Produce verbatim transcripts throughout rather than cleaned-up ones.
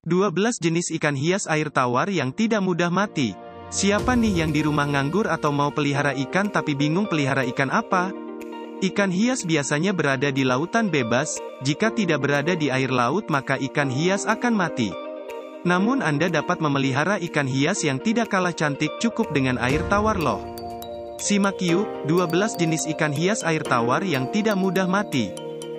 dua belas jenis ikan hias air tawar yang tidak mudah mati. Siapa nih yang di rumah nganggur atau mau pelihara ikan tapi bingung pelihara ikan apa? Ikan hias biasanya berada di lautan bebas. Jika tidak berada di air laut maka ikan hias akan mati. Namun Anda dapat memelihara ikan hias yang tidak kalah cantik cukup dengan air tawar loh. Simak yuk, dua belas jenis ikan hias air tawar yang tidak mudah mati.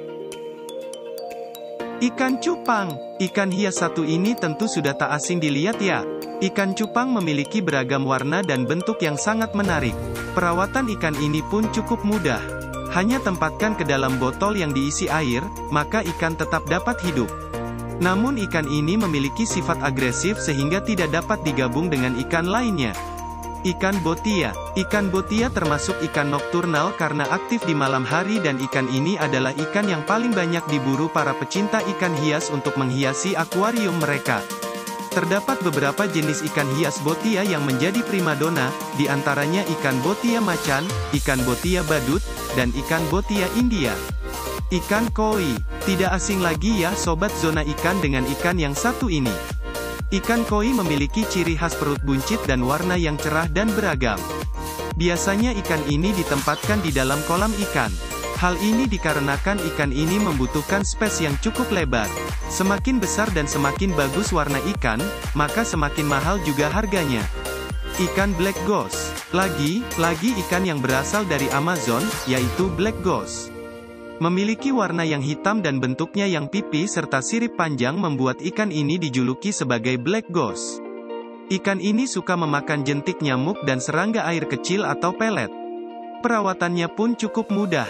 Ikan cupang. Ikan hias satu ini tentu sudah tak asing dilihat ya. Ikan cupang memiliki beragam warna dan bentuk yang sangat menarik. Perawatan ikan ini pun cukup mudah. Hanya tempatkan ke dalam botol yang diisi air, maka ikan tetap dapat hidup. Namun ikan ini memiliki sifat agresif sehingga tidak dapat digabung dengan ikan lainnya. Ikan botia. Ikan botia termasuk ikan nokturnal karena aktif di malam hari dan ikan ini adalah ikan yang paling banyak diburu para pecinta ikan hias untuk menghiasi akuarium mereka. Terdapat beberapa jenis ikan hias botia yang menjadi primadona, di antaranya ikan botia macan, ikan botia badut, dan ikan botia India. Ikan koi. Tidak asing lagi ya sobat zona ikan dengan ikan yang satu ini. Ikan koi memiliki ciri khas perut buncit dan warna yang cerah dan beragam. Biasanya ikan ini ditempatkan di dalam kolam ikan. Hal ini dikarenakan ikan ini membutuhkan spes yang cukup lebar. Semakin besar dan semakin bagus warna ikan, maka semakin mahal juga harganya. Ikan black ghost. Lagi, lagi ikan yang berasal dari Amazon, yaitu black ghost. Memiliki warna yang hitam dan bentuknya yang pipih serta sirip panjang membuat ikan ini dijuluki sebagai black ghost. Ikan ini suka memakan jentik nyamuk dan serangga air kecil atau pelet. Perawatannya pun cukup mudah.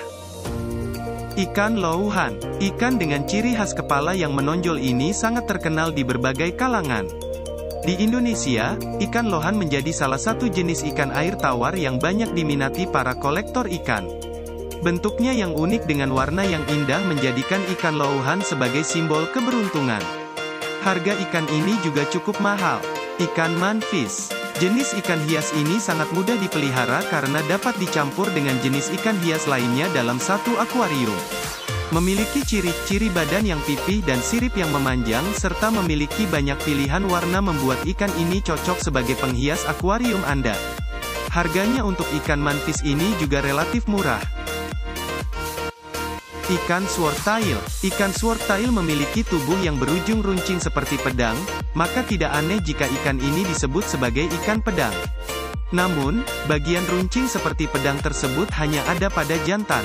Ikan louhan. Ikan dengan ciri khas kepala yang menonjol ini sangat terkenal di berbagai kalangan. Di Indonesia, ikan lohan menjadi salah satu jenis ikan air tawar yang banyak diminati para kolektor ikan. Bentuknya yang unik dengan warna yang indah menjadikan ikan louhan sebagai simbol keberuntungan. Harga ikan ini juga cukup mahal. Ikan manfish. Jenis ikan hias ini sangat mudah dipelihara karena dapat dicampur dengan jenis ikan hias lainnya dalam satu akuarium. Memiliki ciri-ciri badan yang pipih dan sirip yang memanjang serta memiliki banyak pilihan warna membuat ikan ini cocok sebagai penghias akuarium Anda. Harganya untuk ikan manfish ini juga relatif murah. Ikan swordtail. Ikan swordtail memiliki tubuh yang berujung runcing seperti pedang, maka tidak aneh jika ikan ini disebut sebagai ikan pedang. Namun, bagian runcing seperti pedang tersebut hanya ada pada jantan.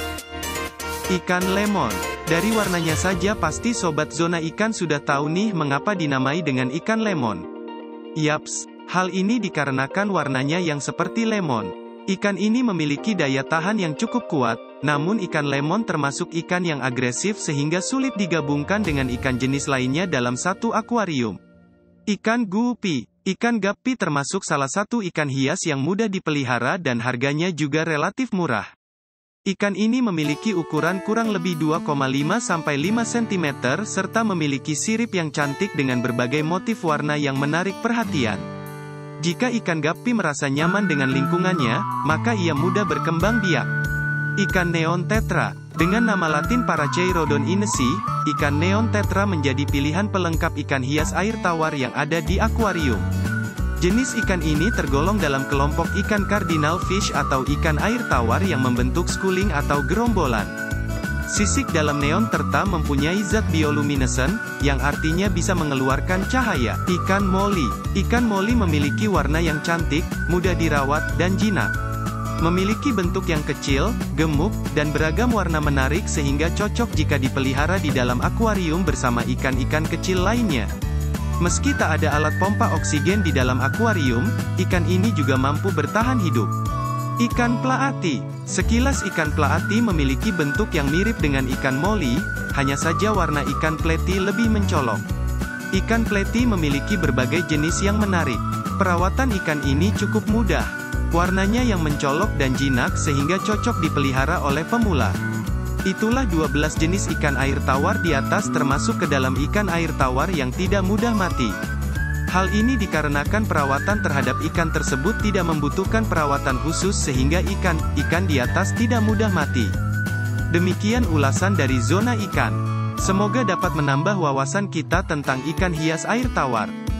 Ikan lemon. Dari warnanya saja pasti sobat zona ikan sudah tahu nih mengapa dinamai dengan ikan lemon. Yaps, hal ini dikarenakan warnanya yang seperti lemon. Ikan ini memiliki daya tahan yang cukup kuat, namun ikan lemon termasuk ikan yang agresif sehingga sulit digabungkan dengan ikan jenis lainnya dalam satu akuarium. Ikan guppy. Ikan guppy termasuk salah satu ikan hias yang mudah dipelihara dan harganya juga relatif murah. Ikan ini memiliki ukuran kurang lebih dua koma lima sampai lima sentimeter serta memiliki sirip yang cantik dengan berbagai motif warna yang menarik perhatian. Jika ikan guppy merasa nyaman dengan lingkungannya, maka ia mudah berkembang biak. Ikan neon tetra. Dengan nama latin Paracheirodon inesi, ikan neon tetra menjadi pilihan pelengkap ikan hias air tawar yang ada di akuarium. Jenis ikan ini tergolong dalam kelompok ikan cardinal fish atau ikan air tawar yang membentuk schooling atau gerombolan. Sisik dalam neon tetra mempunyai zat bioluminescent, yang artinya bisa mengeluarkan cahaya. Ikan molly. Ikan molly memiliki warna yang cantik, mudah dirawat, dan jinak. Memiliki bentuk yang kecil, gemuk, dan beragam warna menarik sehingga cocok jika dipelihara di dalam akuarium bersama ikan-ikan kecil lainnya. Meski tak ada alat pompa oksigen di dalam akuarium, ikan ini juga mampu bertahan hidup. Ikan plaati. Sekilas ikan plaati memiliki bentuk yang mirip dengan ikan molly, hanya saja warna ikan plaati lebih mencolok. Ikan plaati memiliki berbagai jenis yang menarik. Perawatan ikan ini cukup mudah. Warnanya yang mencolok dan jinak sehingga cocok dipelihara oleh pemula. Itulah dua belas jenis ikan air tawar di atas termasuk ke dalam ikan air tawar yang tidak mudah mati. Hal ini dikarenakan perawatan terhadap ikan tersebut tidak membutuhkan perawatan khusus sehingga ikan-ikan di atas tidak mudah mati. Demikian ulasan dari zona ikan. Semoga dapat menambah wawasan kita tentang ikan hias air tawar.